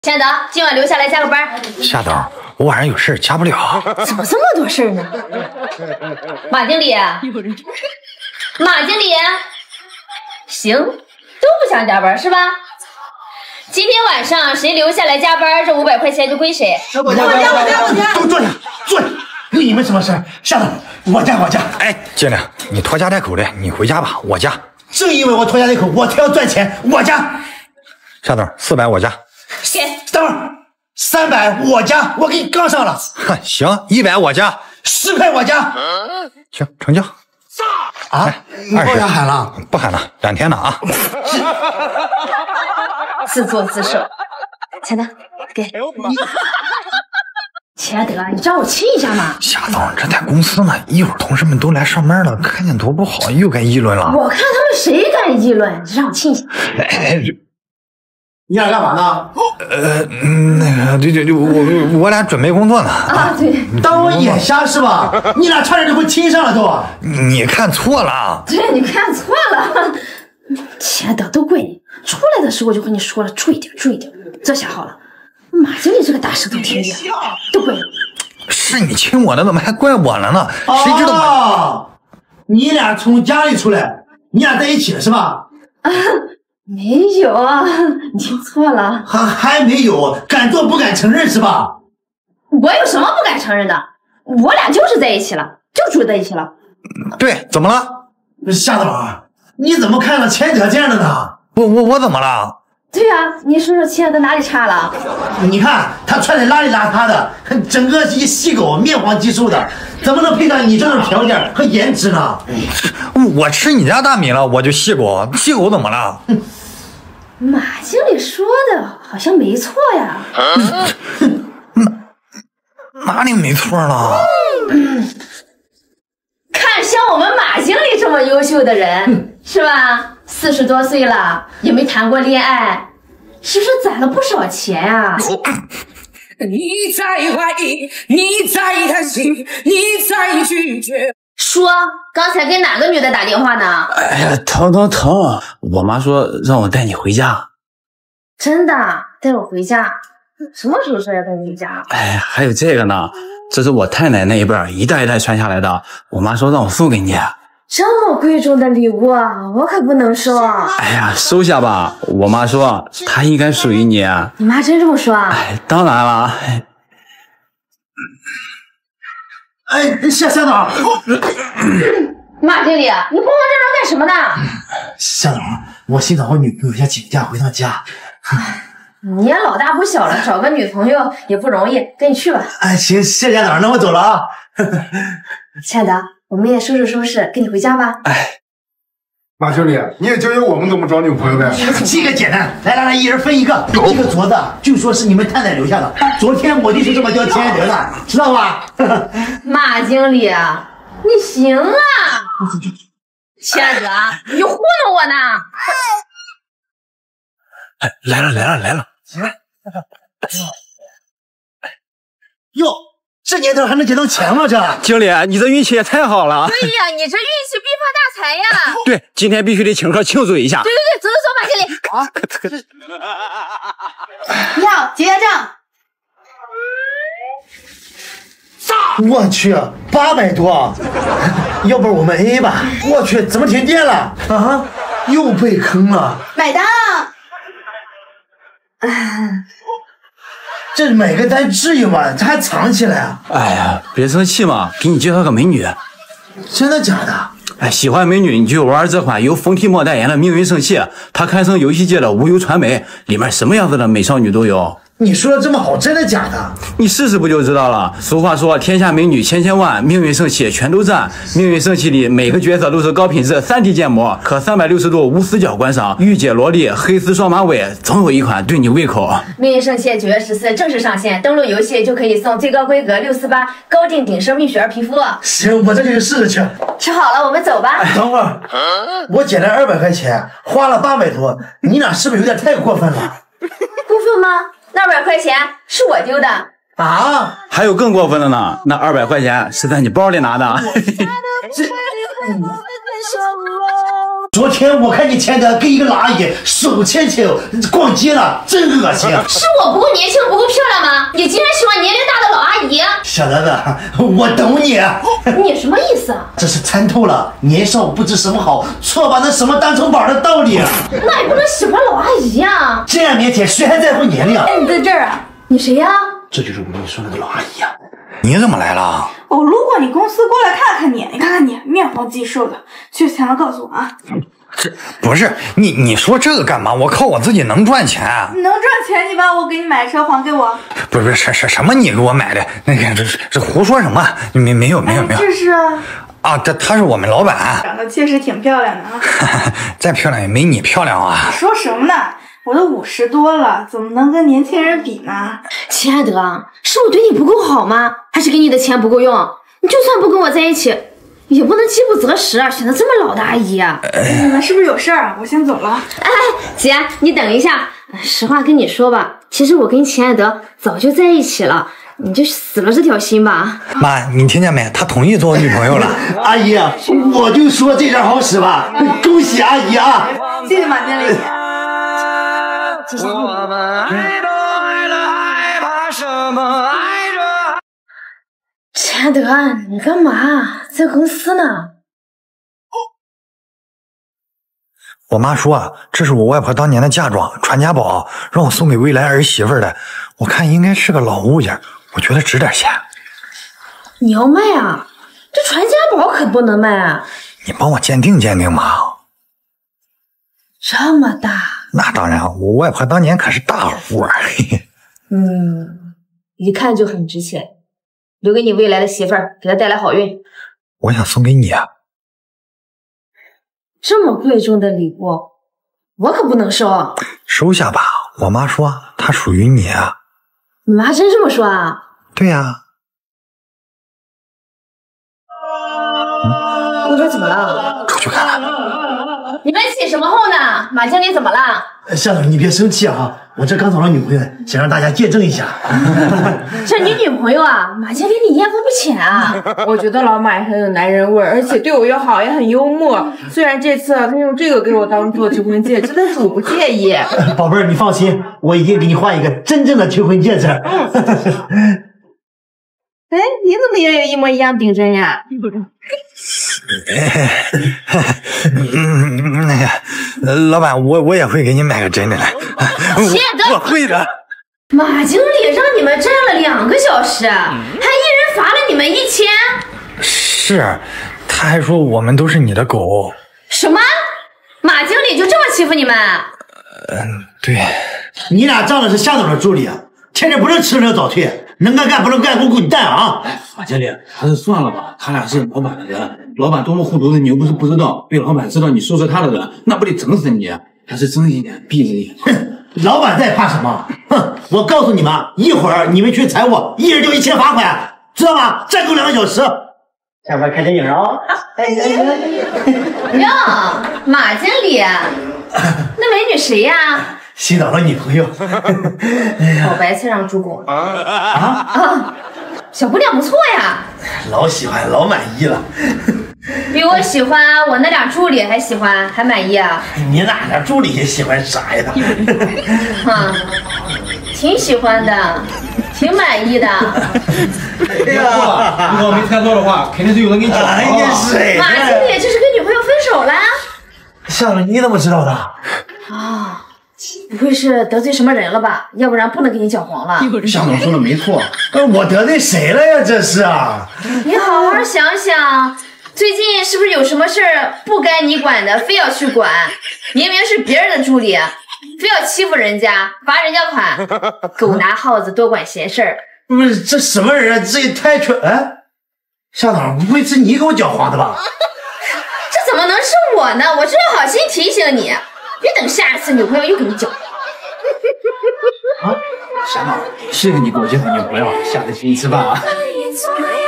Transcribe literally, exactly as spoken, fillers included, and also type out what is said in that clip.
亲爱的，今晚留下来加个班。 夏冬，我晚上有事加不了。 怎么这么多事呢？马经理，马经理，行，都不想加班是吧？今天晚上谁留下来加班，这五百块钱就归谁。 我加，我加，我加，我加。都坐下，坐下。有你们什么事？夏冬，我加，我加。 哎，经理，你拖家带口的，你回家吧，我加。 正因为我拖家带口，我才要赚钱，我加。 夏冬，四百我加。 给， 等会儿，三百我加，我给你杠上了。 行，一百我加， 十块我加。 行，成交。 啊，你报价喊了？ 不喊了，两天了啊。 自作自受。亲爱的，给。亲爱的，你让我亲一下嘛。 夏冬，这在公司呢，一会儿同事们都来上班了，看见多不好，又该议论了。 我看他们谁敢议论，让我亲一下。 哎， 你俩干嘛呢？ 呃，那个，对对对，我我俩准备工作呢。 啊，对， 当我眼瞎是吧？你俩差点就会亲上了都。 你看错了。 对，你看错了。亲爱的，都怪你。出来的时候我就跟你说了，注意点，注意点。这下好了，马经理这个大石头天爷，都怪你。 是你亲我的，怎么还怪我了呢？谁知道嘛？ 哦，你俩从家里出来，你俩在一起了是吧？ 啊，没有啊，你听错了。 还还没有，敢做不敢承认是吧？ 我有什么不敢承认的？我俩就是在一起了，就住在一起了。 对，怎么了？ 夏冬，你怎么看到钱德这样的呢？ 我我我怎么了？ 对呀、啊，你说说亲爱的哪里差了？ 你看他穿的邋里邋遢的，整个一细狗，面黄肌瘦的，怎么能配上你这种条件和颜值呢？ 我吃你家大米了，我就细狗，细狗怎么了？ 马经理说的好像没错呀。 哪里没错了？ 看像我们马经理这么优秀的人，是吧？四十多岁了，也没谈过恋爱，是不是攒了不少钱呀、啊？ 你在怀疑，你在担心，你在拒绝。 说，刚才跟哪个女的打电话呢？ 哎呀，疼疼疼！我妈说让我带你回家。 真的，带我回家？什么时候说要带你回家？ 哎，还有这个呢，这是我太奶那一辈一代一代传下来的，我妈说让我送给你。 这么贵重的礼物啊，我可不能收。 哎呀，收下吧，我妈说它应该属于你。 你妈真这么说啊？ 哎，当然了。 哎，夏夏冬， 马经理，你慌慌张张干什么呢？ 夏冬，我寻找我女朋友想请假回趟家。 你也老大不小了，找个女朋友也不容易，跟你去吧。 哎，行，谢夏冬，那我走了啊。 亲爱的，我们也收拾收拾，跟你回家吧。 哎， 马经理，你也教教我们怎么找女朋友呗？ 这个简单，来来来，一人分一个。这个镯子就说是你们太太留下的，昨天我就是这么教亲爱的的，知道吧？ 马经理，你行啊！亲爱的，你糊弄我呢？ 哎，来了来了来了！ 哟，这年头还能捡到钱吗？这经理，你这运气也太好了。 对呀，你这运气必发大财呀！ 对，今天必须得请客庆祝一下。 对对对，走走走，马经理。 啊， 你好，结下账。 我去，八百多，要不我们 A A 吧？我去，怎么停电了？啊，又被坑了。 买单啊！ 这买个单至于吗？这还藏起来啊？ 哎呀，别生气嘛，给你介绍个美女。 真的假的？ 哎，喜欢美女你就玩这款由冯提莫代言的命运圣器，它堪称游戏界的无忧传媒，里面什么样子的美少女都有。 你说的这么好，真的假的？ 你试试不就知道了。俗话说，天下美女千千万，命运圣器全都占。命运圣器里每个角色都是高品质 三 D 建模，可三百六十度无死角观赏，御姐萝莉、黑丝双马尾，总有一款对你胃口。 命运圣器九月十四正式上线，登录游戏就可以送最高规格六四八高定顶奢蜜雪儿皮肤。 行，我这就去试试去。 吃好了，我们走吧。 哎，等会儿，我捡了二百块钱，花了八百多，你俩是不是有点太过分了？ 过分吗？那二百块钱是我丢的啊！ 还有更过分的呢，那二百块钱是在你包里拿的。 这。 昨天我看你前德跟一个老阿姨手牵牵逛街了，真恶心。 是我不够年轻，不够漂亮吗？你竟然喜欢年龄大的老阿姨？ 小德子，我懂你。 你什么意思啊？ 这是参透了年少不知什么好，错把那什么当成宝的道理。 那也不能喜欢老阿姨呀。 这样腼腆，谁还在乎年龄？ 哎，你在这儿啊？你谁呀？ 这就是我跟你说那个老阿姨呀。 你怎么来了？ 我路过你公司过来看看你，你看看你面黄肌瘦的，去前头告诉我啊。 这不是你，你说这个干嘛？我靠我自己能赚钱。 你能赚钱，你把我给你买车还给我。 不是不是什什什么你给我买的？那个这这胡说什么？没没有没有没有。 这是啊，这他是我们老板， 长得确实挺漂亮的啊。 再漂亮也没你漂亮啊。 说什么呢？我都五十多了，怎么能跟年轻人比呢？ 亲爱的，是我对你不够好吗？还是给你的钱不够用？你就算不跟我在一起，也不能饥不择食啊，选择这么老的阿姨啊！ 你们是不是有事儿？我先走了。 哎，姐，你等一下。实话跟你说吧，其实我跟秦爱德早就在一起了，你就死了这条心吧。 妈，你听见没？他同意做我女朋友了。 阿姨，我就说这招好使吧，恭喜阿姨啊！ 谢谢马经理。 我们爱都爱了，害怕什么？爱着。 亲爱德，你干嘛在公司呢？ 我妈说啊，这是我外婆当年的嫁妆，传家宝，让我送给未来儿媳妇的。我看应该是个老物件，我觉得值点钱。 你要卖啊？这传家宝可不能卖啊！ 你帮我鉴定鉴定嘛。 这么大？ 那当然，我外婆当年可是大户啊。嘿嘿。 嗯，一看就很值钱，留给你未来的媳妇儿，给她带来好运。 我想送给你啊。 这么贵重的礼物，我可不能收。 收下吧，我妈说它属于你啊。 你妈真这么说啊？ 对呀、啊。 那边怎么了？ 出去看看。 你们起什么哄呢？马经理怎么了？ 夏总，你别生气啊！我这刚找了女朋友，想让大家见证一下。 这你女朋友啊？马经理你艳福不浅啊！ 我觉得老马也很有男人味，而且对我又好，也很幽默。虽然这次他用这个给我当做求婚戒指，但是我不介意。 宝贝儿，你放心，我已经给你换一个真正的求婚戒指。 哎，你怎么也有一模一样顶针呀？ 嗯，那个老板，我我也会给你买个真的来。我, 我会的。 马经理让你们站了两个小时，还一人罚了你们一千。 是，他还说我们都是你的狗。 什么？马经理就这么欺负你们？ 嗯，对。 你俩仗的是夏总的助理啊，天天不是吃了早退，能干干不能干给我滚蛋啊！ 哎，马经理，还是算了吧，他俩是老板的人，老板多么糊涂的你又不是不知道，被老板知道你收拾他的人，那不得整死你？还是睁一点闭着眼。 哼，老板在怕什么？哼，我告诉你们，一会儿你们去踩我，一人交一千罚款，知道吗？站够两个小时。下班看电影啊！哎哎哎！ 哟，马经理，那美女谁呀？ 新找了女朋友。哎呀， 好白菜让猪拱啊啊！小姑娘不错呀， 老喜欢，老满意了。 比我喜欢我那俩助理还喜欢，还满意啊？ 你哪俩助理喜欢啥呀？ 啊，挺喜欢的，挺满意的。 哎呀，如果没猜错的话，肯定是有人给你讲哎呀，谁？ 马经理这是跟女朋友分手了？ 夏总，你怎么知道的？ 啊，不会是得罪什么人了吧？要不然不能给你搅黄了。 夏总说的没错， 我得罪谁了呀？这是啊！ 你好好想想，最近是不是有什么事儿不该你管的，非要去管？明明是别人的助理，非要欺负人家，罚人家款，狗拿耗子多管闲事儿。 不是这什么人啊？这也太缺哎！夏总，不会是你给我搅黄的吧？ 这怎么能是我呢？我是要好心提醒你，别等下一次女朋友又给你搅。 啊，夏总，谢谢你给我介绍女朋友，下次请你吃饭啊。